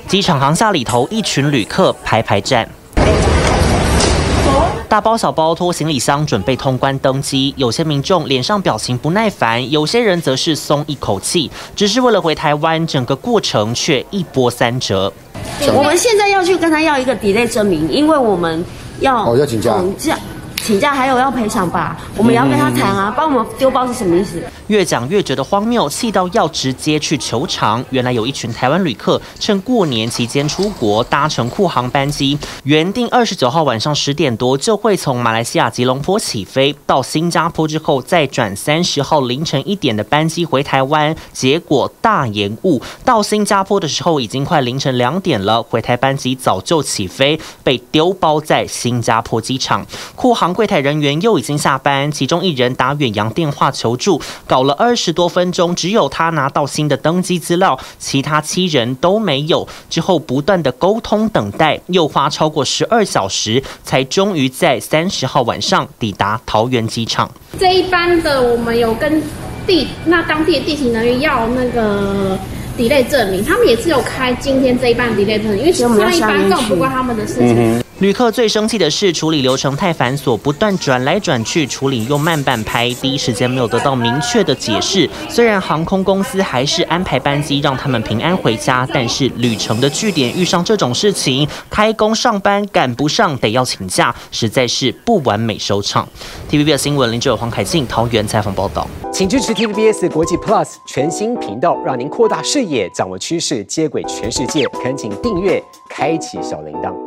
机场航厦里头，一群旅客排站。 大包小包拖行李箱准备通关登机，有些民众脸上表情不耐烦，有些人则是松一口气，只是为了回台湾，整个过程却一波三折。 我们现在要去跟他要一个 delay 证明，因为我们要请假还有要赔偿吧，我们也要跟他谈啊，帮我们丢包是什么意思？ 越讲越觉得荒谬，气到要直接去球场。原来有一群台湾旅客趁过年期间出国，搭乘库航班机，原定29号晚上10点多就会从马来西亚吉隆坡起飞，到新加坡之后再转30号凌晨1点的班机回台湾，结果大延误，到新加坡的时候已经快凌晨2点了，回台班机早就起飞，被丢包在新加坡机场。库航柜台人员又已经下班，其中一人打远洋电话求助，搞了20多分钟，只有他拿到新的登机资料，其他7人都没有。之后不断的沟通等待，又花超过12小时，才终于在30号晚上抵达桃园机场。 这一班的我们有跟当地的地勤人员要那个 delay 证明，他们也是有开今天这一班 delay 证明，因为上一班根本不关他们的事情。 旅客最生气的是处理流程太繁琐，不断转来转去，处理又慢半拍，第一时间没有得到明确的解释。虽然航空公司还是安排班机让他们平安回家，但是旅程的据点遇上这种事情，开工上班赶不上，得要请假，实在是不完美收场。TVB 的新闻林志友、黄凯庆桃园采访报道。 请支持 TVBS 国际 Plus 全新频道，让您扩大视野，掌握趋势，接轨全世界。恳请订阅，开启小铃铛。